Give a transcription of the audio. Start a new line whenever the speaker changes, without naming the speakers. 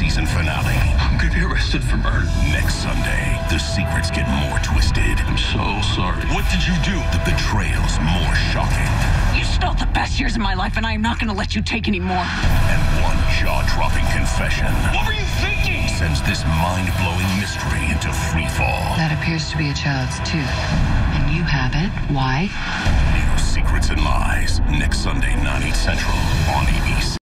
season finale.
I'm gonna be arrested for murder.
Next Sunday, the secrets get more twisted.
I'm so sorry.
What did you do? The betrayal's more shocking.
You stole the best years of my life, and I am not going to let you take any more.
And one jaw-dropping confession.
What were you thinking?
Sends this mind-blowing mystery into free fall.
That appears to be a child's tooth. And you have it. Why?
New Secrets and Lies. Next Sunday, 9, 8 Central on ABC.